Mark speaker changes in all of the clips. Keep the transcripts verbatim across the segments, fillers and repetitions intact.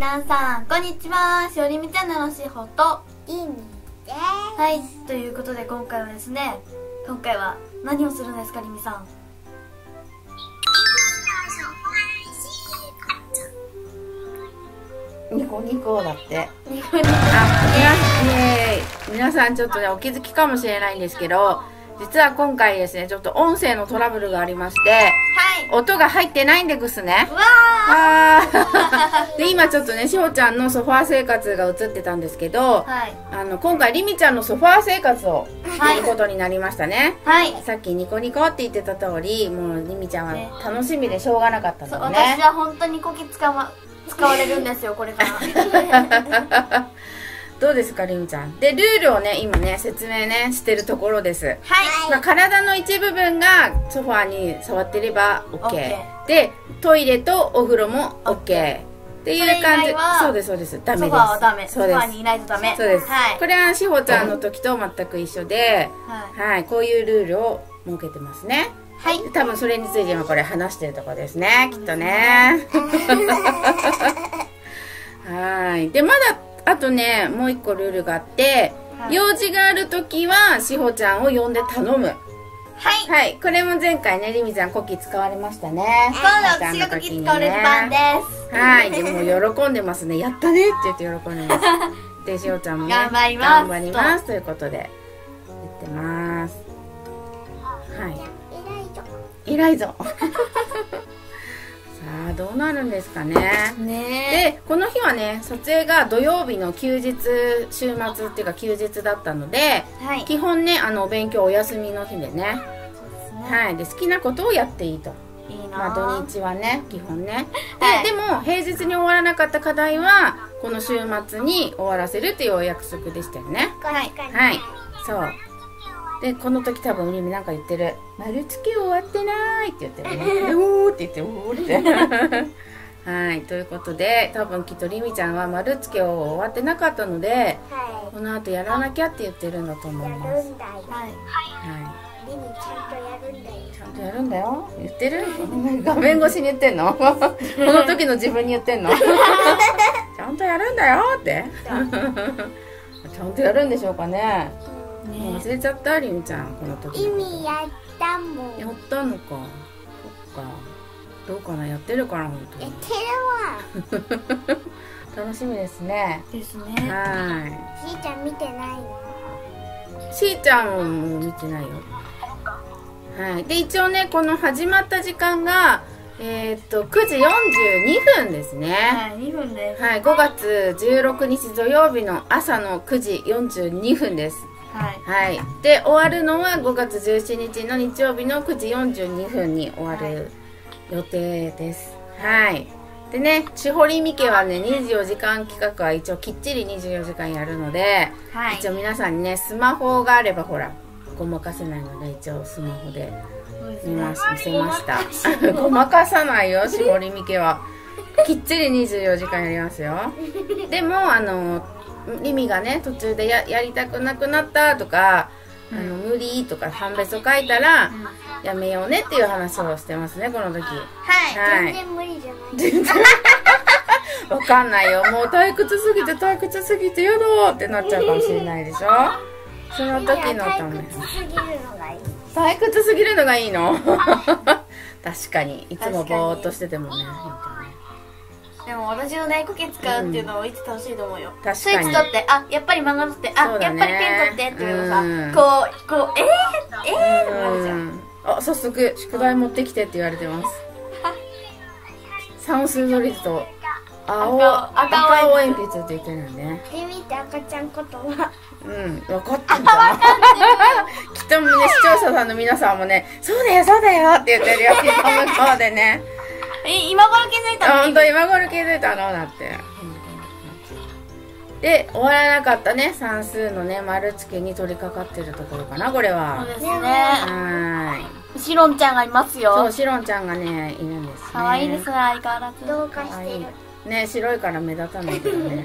Speaker 1: 皆さんこんにちは。しおりみチャンネルのしほと
Speaker 2: りみです。
Speaker 1: はい、ということで今回はですね、今回は何をするんですか、りみさん。
Speaker 3: ニコニコだって。
Speaker 1: ニコニコ。
Speaker 3: あ、イエーイ。皆さんちょっとね、お気づきかもしれないんですけど、実は今回ですね、ちょっと音声のトラブルがありまして、
Speaker 1: はい。
Speaker 3: 音が入ってないんですね。
Speaker 1: うわ
Speaker 3: あーで、今ちょっとね、しほちゃんのソファー生活が映ってたんですけど、
Speaker 1: ー。はい。
Speaker 3: あの、今回りみちゃんのソファー生活を
Speaker 1: はい
Speaker 3: することになりましたね。
Speaker 1: はい。
Speaker 3: さっきニコニコって言ってた通り、もうりみちゃんは楽しみでしょうがなかった
Speaker 1: そう、
Speaker 3: のね。
Speaker 1: 私は本当にこき使わ使われるんですよ、これから。
Speaker 3: どうですか、りみちゃん。で、ルールをね、今ね、説明ね、してるところです。
Speaker 1: はい。
Speaker 3: まあ、体の一部分がソファーに触ってれば OK。
Speaker 1: OK
Speaker 3: で、トイレとお風呂も OK。っていう感じ。
Speaker 1: それ以外は
Speaker 3: そうです、そうです。ダメです。
Speaker 1: ソファーはダメ。ソ
Speaker 3: そうです。
Speaker 1: ファーにいないとダメ。
Speaker 3: そうです。
Speaker 1: はい。
Speaker 3: これはしほちゃんの時と全く一緒で、
Speaker 1: はい。
Speaker 3: はい、こういうルールを設けてますね。
Speaker 1: はい。
Speaker 3: 多分それについて今これ話してるとこですね、きっとね。はい。で、まだ、あとね、もう一個ルールがあって、
Speaker 1: はい、
Speaker 3: 用事があるときは、しほちゃんを呼んで頼む。
Speaker 1: はい。
Speaker 3: はい。これも前回ね、りみちゃんコキ使われましたね。
Speaker 1: そうだ、私がこき使われる番です。
Speaker 3: はい。でも喜んでますね。やったねって言って喜んでます。で、しほちゃんもね、
Speaker 1: 頑張ります。
Speaker 3: 頑張りますということで、言ってます。はい。偉いぞ。さあ、どうなるんですかね。
Speaker 1: ね
Speaker 3: で、この日はね、撮影が土曜日の休日、週末っていうか休日だったので、
Speaker 1: はい。
Speaker 3: 基本ね、あの、お勉強お休みの日でね、
Speaker 1: そうですね。
Speaker 3: はい。で、好きなことをやっていいと。
Speaker 1: いいな
Speaker 3: まあ、土日はね、基本ね。で、
Speaker 1: はい
Speaker 3: でも、平日に終わらなかった課題は、この週末に終わらせるっていうお約束でしたよね。
Speaker 1: はい。
Speaker 3: はい。そう。で、この時多分、りみなんか言ってる。丸付け終わってないって言ってるね。でおーって言って、おーって。はい。ということで、多分きっとりみちゃんは丸付けを終わってなかったので、
Speaker 2: は
Speaker 3: この後やらなきゃって言ってるんだと思い
Speaker 2: い。や
Speaker 3: ます。
Speaker 2: るんだよ。
Speaker 1: はい。
Speaker 3: は
Speaker 2: りみちゃんとやるんだよ。
Speaker 3: い。ちゃんとやるんだよ。言ってる画面越しに言ってんのこの時の自分に言ってんのちゃんとやるんだよってちゃんとやるんでしょうかね。もう忘れちゃったりみちゃん、この時
Speaker 2: 意
Speaker 3: のこと
Speaker 2: 味やったもん。
Speaker 3: やったのか。そっか。どうかな、やってるかな、本当
Speaker 2: やっ
Speaker 3: に。
Speaker 2: てるわ。
Speaker 3: 楽しみですね。
Speaker 1: ですね。
Speaker 3: は
Speaker 2: しーちゃん見てないの？
Speaker 3: い。しーちゃんももう見てないよ。はい。で、一応ね、この始まった時間が、えー、っと、くじよんじゅうにふんですね。
Speaker 1: はい、にふんです。
Speaker 3: はい。ごがつじゅうろくにち土曜日の朝のくじよんじゅうにふんです。
Speaker 1: はい。
Speaker 3: はい。で、終わるのはごがつじゅうしちにちの日曜日のくじよんじゅうにふんに終わる予定です。はい。でね、しほりみ家はね、にじゅうよじかん企画は一応きっちりにじゅうよじかんやるので、
Speaker 1: はい。
Speaker 3: 一応皆さんにね、スマホがあればほら、ごまかせないので、一応スマホで見まし見せました。ごまかさないよ、しほりみ家は。きっちりにじゅうよじかんやりますよ。でも、あの、りみがね、途中で や, やりたくなくなったとか、あの無理とか判別を書いたら、うん、やめようねっていう話をしてますね、この時。
Speaker 1: はい。
Speaker 3: はい、
Speaker 2: 全然無理じゃない。
Speaker 3: 全然わかんないよ。もう退屈すぎて退屈すぎてやだってなっちゃうかもしれないでしょ。その時のため。
Speaker 2: 退屈すぎるのがいい。
Speaker 3: 退屈すぎるのがいいの確かに。いつもぼーっとしててもね。
Speaker 1: でも私のね、コキ使うっていうのをいつ楽しいと思うよ。
Speaker 3: 確かに。
Speaker 1: スイッチ取って、あ、やっぱり漫画取って、あ、
Speaker 3: ね、
Speaker 1: やっぱりペン取ってっていうのさ、
Speaker 3: うん、
Speaker 1: こう、こう、えー、えーってなるじゃん。
Speaker 3: あ、早速、宿題持ってきてって言われてます。算数取りと青、赤青鉛筆って言ってるんでね。
Speaker 2: で、見て赤ちゃん言葉。
Speaker 3: うん、分かってんだ。きっとね、視聴者さんの皆さんもね、そうだよ、そうだよって言ってるよ、きっと向こうでね。
Speaker 1: え、今頃気づいたの？
Speaker 3: ほんと、今頃気づいたのだって。で、終わらなかったね、算数のね、丸付けに取り掛かってるところかな、これは。
Speaker 1: そうですね。
Speaker 3: はい。
Speaker 1: しろんちゃんがいますよ。
Speaker 3: そう、しろんちゃんがね、いるんですね。
Speaker 1: かわいいですね、相変わらず。
Speaker 2: どうかしてる。
Speaker 3: ね、白いから目立たないけどね。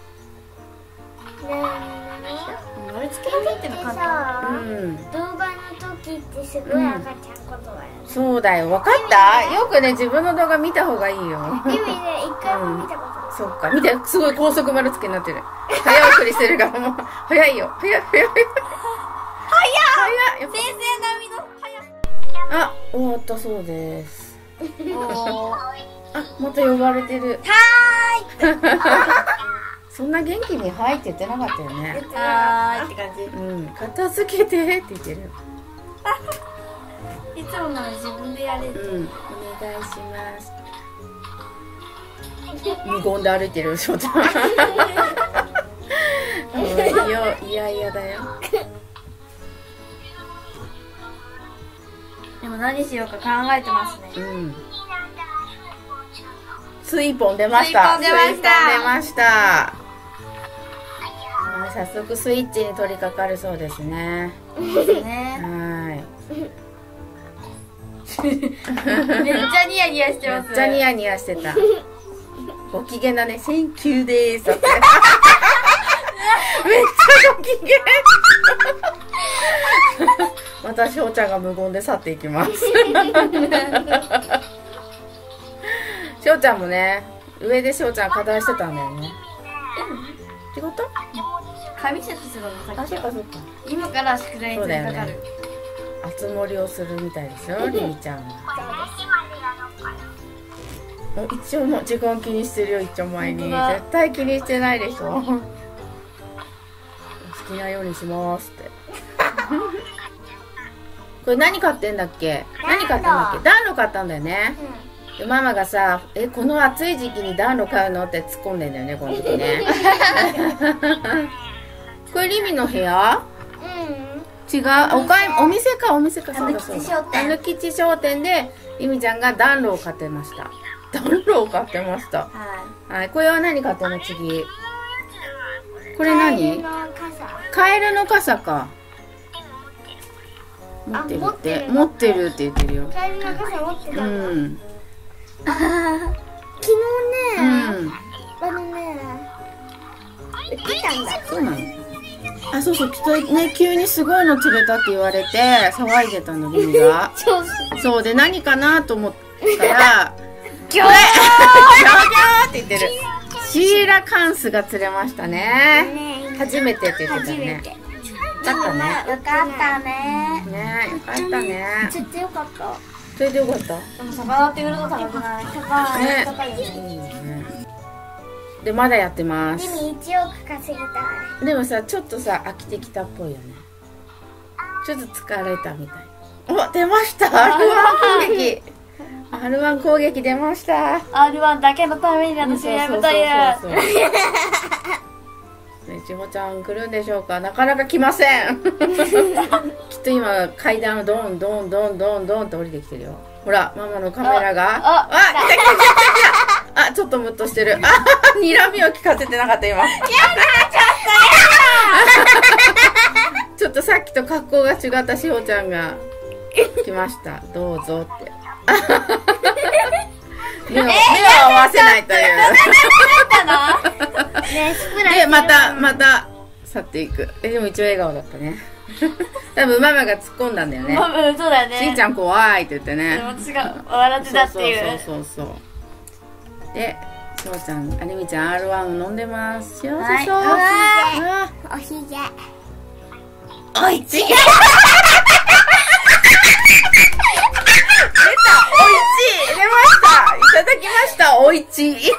Speaker 1: 丸付けにっての簡単。
Speaker 3: うん。
Speaker 2: 動画の時ってすごい赤ちゃん言葉やね。
Speaker 3: そうだよ、分かった？よくね、自分の動画見た方がいいよ。
Speaker 2: 意味ね、一回も見たことない。
Speaker 3: そっか。見て、すごい高速丸つけになってる。早送りしてるから、もう、早いよ。早い、早い。早い。早い。
Speaker 1: 先生並みの早
Speaker 3: あ、終わったそうです。
Speaker 1: おー
Speaker 3: あ、また呼ばれてる。
Speaker 1: は
Speaker 3: そんな元気に「はい」って言ってなかったよね。
Speaker 1: ーいはーいって感じ。
Speaker 3: うん、片付けてって言ってる。
Speaker 1: いつもなのに自分でやれ
Speaker 3: う
Speaker 1: る。
Speaker 3: ん、お願いします。無言で歩いてる翔ちゃん。もういやいやいやだよ。
Speaker 1: でも何しようか考えてますね。
Speaker 3: うん。スイポン出ました。
Speaker 1: スイポン出ました
Speaker 3: スイポン出ました。はい、早速スイッチに取り掛かるそうですね。
Speaker 1: ですね。
Speaker 3: はい。
Speaker 1: めっちゃニヤニヤしてます。
Speaker 3: めっちゃニヤニヤしてた。ご機嫌だね。センキューでーす。めっちゃご機嫌。また翔ちゃんが無言で去っていきます。翔ちゃんもね、上で翔ちゃん課題してたんだよね。仕事？
Speaker 1: 紙セットするのさ
Speaker 3: あ、
Speaker 1: っき
Speaker 3: そっかそっか。
Speaker 1: 今から宿題に取り掛かる。
Speaker 3: 熱盛をするみたいですよ、りみちゃんは。お、一応も時間気にしてるよ、一応前に。
Speaker 1: 本当だ
Speaker 3: 絶対気にしてないでしょ。好きなようにしますって。これ何買ってんだっけ？何買ったんだっけ？暖炉買ったんだよね。でママがさ、え、この暑い時期に暖炉買うのって突っ込んでんだよね、この時ね。これリミの部屋？違う、おかい、お店か、お店か、そうだそうだ。たぬきち商店で、リミちゃんが暖炉を買ってました。暖炉を買ってました。
Speaker 1: は
Speaker 3: はい、これは何買ったの次。これ何？カエルの傘か。持ってるって、持ってるって言ってるよ。
Speaker 2: カエルの傘持ってた
Speaker 3: うんん。
Speaker 2: 昨日ね、
Speaker 3: うん。
Speaker 2: あのね、売ってたんだ。
Speaker 3: そうなの？あ、そうそう、きっとね、急にすごいの釣れたって言われて、騒いでたの、リミが。
Speaker 2: そう
Speaker 3: そうで、何かなと思ったら、
Speaker 1: ギョー
Speaker 3: ギョーギョーって言ってる。シーラカンスが釣れましたね。
Speaker 2: ね、
Speaker 3: 初めてって言ってた
Speaker 2: 初め
Speaker 3: ね。
Speaker 2: て。
Speaker 3: よかったね。
Speaker 1: よかったね。
Speaker 3: ねよかったね。
Speaker 2: 釣ってよかった。
Speaker 3: それでよかった。
Speaker 1: でも魚って売ると高くない？高い。
Speaker 3: ね
Speaker 1: 高いよね。
Speaker 3: いいね。で、まだやってます。
Speaker 2: でもいちおく稼ぎたい。
Speaker 3: でもさ、ちょっとさ、飽きてきたっぽいよね。ちょっと疲れたみたい。お、出ました アールワン 攻撃 アールワン 攻撃出ました
Speaker 1: アールワン だけのために私やめたいや。
Speaker 3: そうそうそうそうね、ちほちゃん来るんでしょうか。なかなか来ません。きっと今階段をドンドンドンドンドンって降りてきてるよ。ほら、ママのカメラが。
Speaker 1: ああ
Speaker 3: あ、来た来た来た来た。あ、ちょっとムッとしてる。あ、睨みを聞かせてなかった今。やだ、ちょっとちょっとさっきと格好が違ったしほちゃんが来ました。どうぞって。目を、目を合わせないという。
Speaker 2: ね、スプラ
Speaker 3: で、また、また、去っていく。え、でも一応笑顔だったね。多分ママが突っ込んだんだよね。
Speaker 1: 多分そうだよね。
Speaker 3: しーちゃん怖いって言ってね。
Speaker 1: でも私が笑ってたっていう。
Speaker 3: そうそうそうそう。で、しょうちゃん、ありみちゃん アールワン を飲んでます。幸せそう。
Speaker 1: はい
Speaker 3: あ
Speaker 2: おひげ。
Speaker 3: おいちい。出た。おいちい。出ました。いただきました。おいちい。
Speaker 1: 赤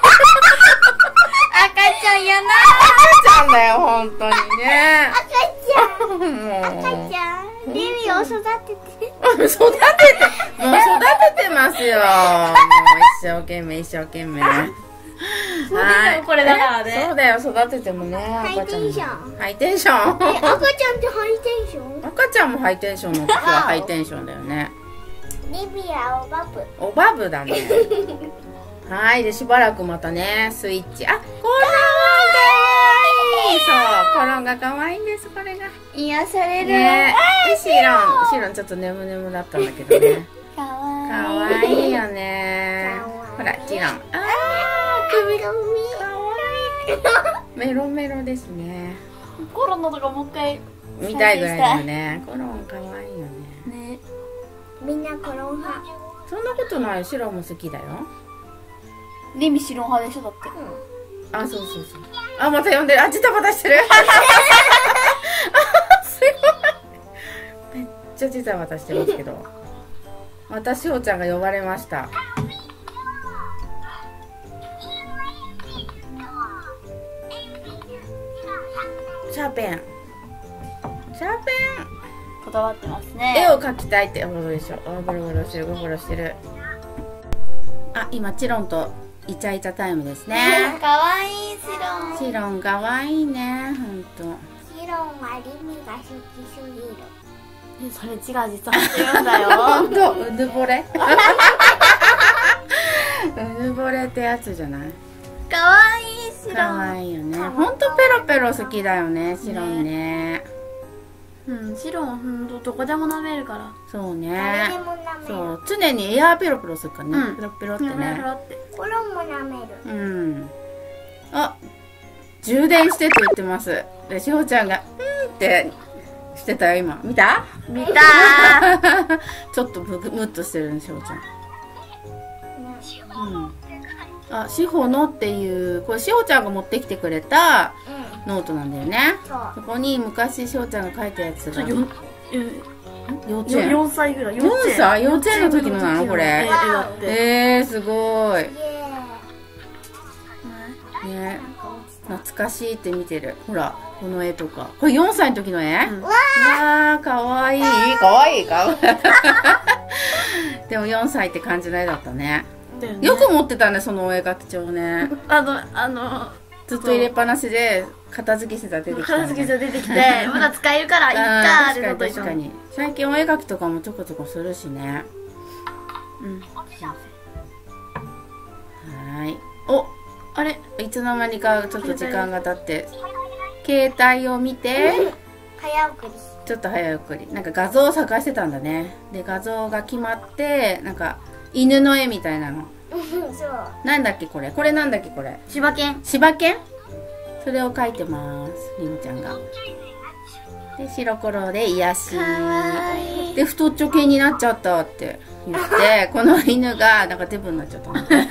Speaker 1: ちゃんやな。
Speaker 3: 赤ちゃんだよ、本当にね。
Speaker 2: 赤ちゃん。
Speaker 3: もう
Speaker 2: 赤ちゃん。リミを育てて。
Speaker 3: 育てて、もう育ててますよ。もう一生懸命、一生懸命。
Speaker 1: はいこれだからね。
Speaker 3: そうだよ、育ててもね。
Speaker 2: ハイテンション。
Speaker 3: ハイテンション。
Speaker 2: え、赤ちゃんってハイテンション？
Speaker 3: 赤ちゃんもハイテンションの時はハイテンションだよね。
Speaker 2: リビアおバブ。
Speaker 3: おバブだね。はい、でしばらくまたね、スイッチ。あ、コロンかわいい。そう、コロンがかわいいんです、これが。
Speaker 1: 癒される。
Speaker 3: ね、でシロン、シロンちょっと眠眠だったんだけどね。
Speaker 1: かわ
Speaker 3: かわいいよね。ほら、チロン。あー、首がかわいい。メロメロですね。
Speaker 1: いい。コロナとかもう一回
Speaker 3: 見たいぐらいだよね。コロンかわいいよね。
Speaker 1: ね。
Speaker 2: みんなコロン派。
Speaker 3: そんなことない、シロンも好きだよ。
Speaker 1: リミ白派でしょだって。
Speaker 3: あ、そうそうそう。あ、また呼んでる。あ、ジタバタしてる。すごい。めっちゃジタバタしてますけど。またしほちゃんが呼ばれました。シャーペン。シャーペン。
Speaker 1: こだわってますね。
Speaker 3: 絵を描きたいって思うでしょ。あ、ゴロゴロしてる、ゴロゴロしてる。あ、今チロンとイチャイチャタイムですね。
Speaker 1: かわいいシロン。
Speaker 3: チロンかわいいね、ほんと。
Speaker 2: シロンはリミが好きすぎる。
Speaker 1: え、それ違う、実はってるんだよ。
Speaker 3: ほんと、うぬぼれ。うぬぼれってやつじゃない？
Speaker 1: かわいいシロン。
Speaker 3: かわいいよね。ほんとペロペロ好きだよね、シロンね。
Speaker 1: うん、シロンはほんとどこでも舐めるから。
Speaker 3: そうね。
Speaker 2: 誰でも舐める。
Speaker 3: そう、常にエアーペロペロするからね。
Speaker 1: うん
Speaker 3: ペロペロって
Speaker 1: ペロペ
Speaker 3: ね。
Speaker 1: ロって。
Speaker 2: コロンも舐める。
Speaker 3: うん。あ、充電してって言ってます。で、しほちゃんが、うんってしてたよ、今。見た？
Speaker 1: 見たー。
Speaker 3: ちょっとブクムッとしてるね、しほちゃん。うん。あ、しほのっていう、これしほちゃんが持ってきてくれた
Speaker 2: う
Speaker 3: ノートなんだよね。
Speaker 2: ん。そう。
Speaker 3: そこに昔しほちゃんが書いたやつが。
Speaker 1: よん
Speaker 3: 幼稚園？
Speaker 1: よんさいぐらい。
Speaker 3: よんさい？幼稚園の時のなのこれ。
Speaker 1: 絵だって。
Speaker 3: えー、すごい。
Speaker 2: イエ
Speaker 3: ね、懐かしいって見てる。ほら、この絵とか。これよんさいの時の絵？
Speaker 1: うん
Speaker 3: うわー、かわいい。かわいいかわいい。でもよんさいって感じの絵だったね。よく持ってたね、そのお絵描き帳ね。
Speaker 1: あの、あの、
Speaker 3: ずっと入れっぱなしで、片付けしてたら出てきた、ね。
Speaker 1: 片付けじゃ出てきて、まだ使えるからいいか
Speaker 3: あー
Speaker 1: ーってのと一緒
Speaker 3: 確かに確かに。最近お絵描きとかもちょこちょこするしね。うん。はーい。お、あれいつの間にかちょっと時間が経って、携帯を見て、
Speaker 2: ー。早送り。
Speaker 3: ちょっと早送り。なんか画像を探してたんだね。で、画像が決まって、なんか、犬の絵みたいなの。
Speaker 2: そう。
Speaker 3: なんだっけこれこれなんだっけこれ
Speaker 1: 柴犬。
Speaker 3: 柴犬それを描いてますりんちゃんが。で白黒で癒しで太っちょ系になっちゃったって言ってこの犬がなんかデブになっちゃったのって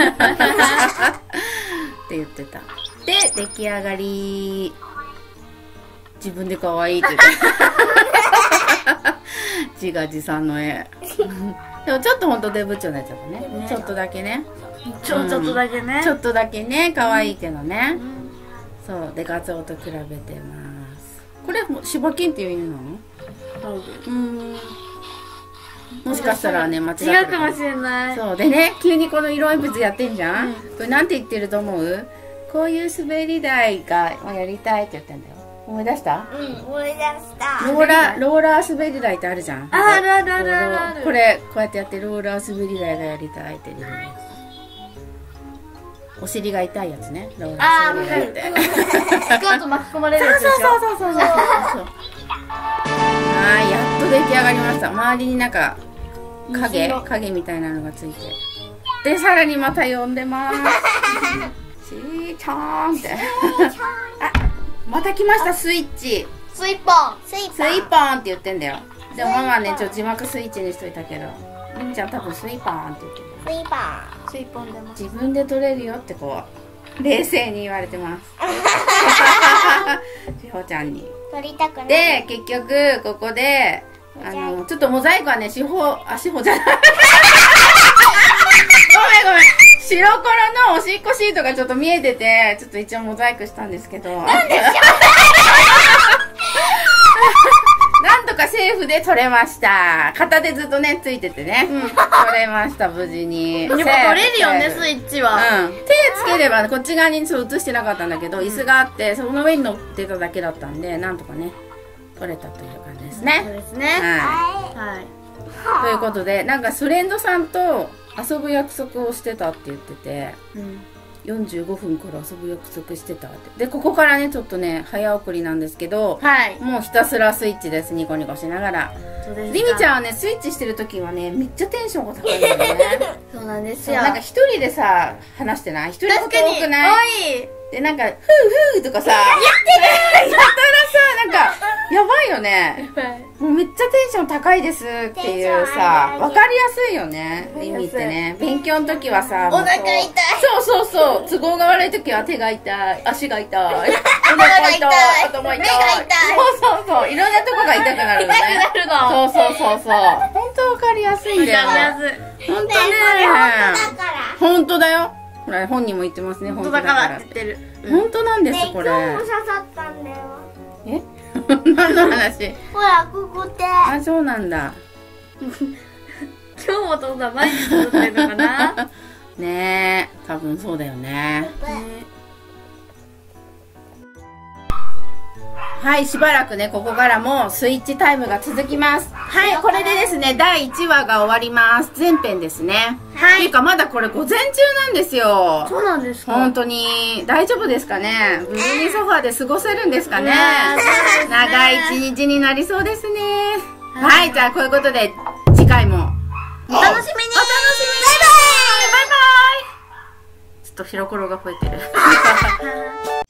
Speaker 3: 言ってた。で出来上がり。自分で可愛いって言って自画自賛の絵でもちょっとほんとデブっちょになっちゃったね。
Speaker 1: ね
Speaker 3: ちょっとだけね。
Speaker 1: ちょ、ちょっとだけね。
Speaker 3: ちょっとだけね、可愛いけどね。
Speaker 1: うん
Speaker 3: そう、で、画像と比べてます。これ、も柴犬っていう犬なの？うーん。もしかしたらね、間違ってる
Speaker 1: 違うかもしれない。
Speaker 3: そう、でね、急にこの色鉛筆やってんじゃん、
Speaker 1: うん
Speaker 3: これなんて言ってると思う？こういう滑り台がやりたいって言ってんだよ。思い出した？
Speaker 2: うん、思い出した。
Speaker 3: ローラー、ローラー滑り台ってあるじゃん。
Speaker 1: あるあるあるあるある
Speaker 3: これ、こうやってやってローラー滑り台がやりたいって言ってる。お尻が痛いやつね。ローラー滑り台って。
Speaker 1: スカート巻き込まれるやつでしょ。
Speaker 3: そうそうそうそうそうそう。はい、やっと出来上がりました。周りになんか影影みたいなのがついて。で、さらにまた呼んでます。しーちゃーんって。あ、また来ましたスイッチ。
Speaker 1: スイッポン。
Speaker 2: スイ
Speaker 3: スイポーンって言ってんだよ。でもママはね、ちょっと字幕スイッチにしといたけど、りんちゃん多分スイポーンって言ってる。
Speaker 2: スイパ
Speaker 1: スイッポン出ます。
Speaker 3: 自分で取れるよってこう冷静に言われてます。しほちゃんに。
Speaker 2: ー。取りたくない。
Speaker 3: で、結局、ここで、あの、ちょっとモザイクはね、しほ、あ、しほじゃない。ごめんごめん。白黒のおしっこシートがちょっと見えてて、ちょっと一応モザイクしたんですけど。なんでしょなんとかセーフで取れました。片手ずっとね、ついててね。取れました、無事に。
Speaker 1: でも取れるよね、スイッチは。
Speaker 3: うん、手つければこっち側にそう映してなかったんだけど、椅子があってその上に乗ってただけだったんでなんとかね取れたという感じです
Speaker 1: そう
Speaker 3: ね。
Speaker 1: ですね。
Speaker 3: は
Speaker 1: はい。
Speaker 3: い、ということでなんかフレンドさんと遊ぶ約束をしてたって言ってて、
Speaker 1: うん
Speaker 3: よんじゅうごふんから遊ぶ約束してたって。でここからねちょっとね早送りなんですけど、
Speaker 1: はい。
Speaker 3: もうひたすらスイッチです。ニコニコしながら。
Speaker 1: そうですか。
Speaker 3: りみちゃんはねスイッチしてる時はねめっちゃテンションが高いんだよね。
Speaker 1: そうなんですよ。
Speaker 3: そうなんか一人でさ話してない？一人のこと多くない？
Speaker 1: 多い。
Speaker 3: でなんか「ふうふう」とかさやってるやたらさなんかやばいよね。もうめっちゃテンション高いですっていうさ、わかりやすいよね、意味ってね。勉強の時はさ、
Speaker 2: お腹痛い。
Speaker 3: そうそうそう、都合が悪い時は手が痛い、足が痛い、お腹痛い、頭痛い、
Speaker 2: 目が痛い。
Speaker 3: そうそうそう、いろんなとこが痛くなるのね。
Speaker 1: 痛くなるの。
Speaker 3: そうそうそうそう。本当わかりやすいんだよ。本当ね。本当だよ。ほら、本人も言ってますね、本当だからって言ってる。本当なんです、これ。
Speaker 2: 今日も刺さったんだよ。
Speaker 3: え何の話？
Speaker 2: ほら、ここで。
Speaker 3: あ、そうなんだ。
Speaker 1: 今日も父さん毎日撮ってるのかな。
Speaker 3: ねえ、多分そうだよね。はい、しばらくね、ここからもスイッチタイムが続きます。はい、これでですね、だいいちわが終わります。前編ですね。はい。っていうか、まだこれ午前中なんですよ。
Speaker 1: そうなんですか。
Speaker 3: 本当に、大丈夫ですかね。無事にソファーで過ごせるんですかね。長い一日になりそうですね。はい、じゃあ、こういうことで、次回も。
Speaker 1: お楽しみに。お楽しみに。バイバイ。バイバイ。
Speaker 3: ちょっとヒロコロが吠えてる。